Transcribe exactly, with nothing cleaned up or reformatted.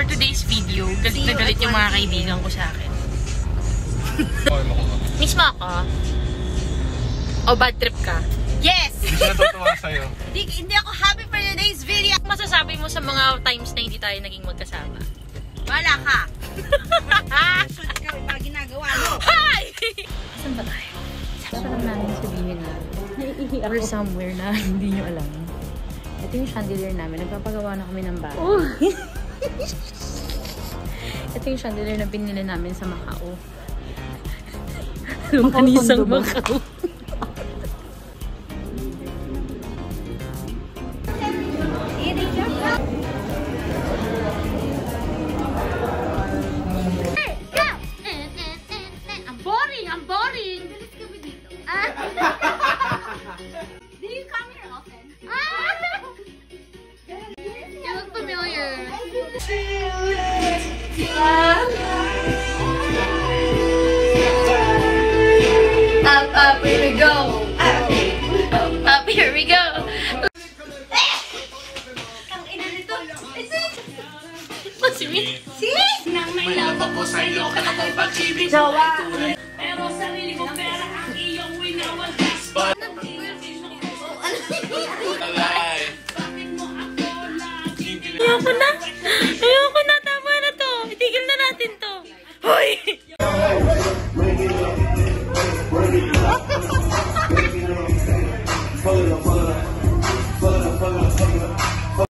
for today's video, galit na galit yung mga kaibigan ko sa akin. Miss mo ako? O bad trip ka? Yes! Hindi siya natutuwa sa'yo. Hindi, hindi ako happy for today's video. Masasabi mo sa mga times na hindi tayo naging magkasama? Wala ka! Ikaw, yung mga ginagawa mo. Hi! Saan ba tayo? Saan lang namin sabihin na we're somewhere na hindi nyo alam. Ito yung chandelier namin. Nagpapagawa na kami ng bahay. Oh. Ito yung chandelier na binili namin sa Macau. Lungkanisang Macau. I'm boring! I'm boring! Do you come here often? You look familiar. Up, up, here we go. Up, up, here we go. Ang ina nito. Si Mi? Si? Nang may love ako sa'yo ka na kong pag-ibig ko ay tunay. Pero sarili ko pera ang iyong winawagas. Ayoko na. Ayoko na. Tama na to. Itigil na natin to. Hoy! Follow